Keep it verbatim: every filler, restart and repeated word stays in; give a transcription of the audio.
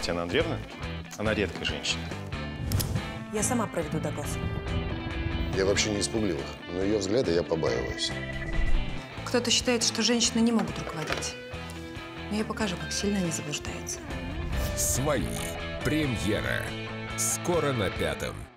Татьяна Андреевна, она редкая женщина. Я сама проведу допрос. Я вообще не испугливых, но ее взгляда я побаиваюсь. Кто-то считает, что женщины не могут руководить. Но я покажу, как сильно они заблуждаются. «Свои». Премьера. Скоро на Пятом.